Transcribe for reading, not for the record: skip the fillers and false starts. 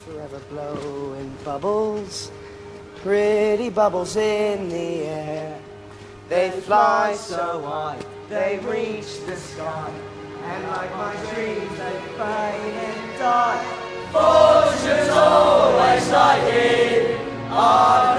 Forever blowing bubbles, pretty bubbles in the air. They fly so high, they reach the sky, and like my dreams they fade and die. Fortune's always like it.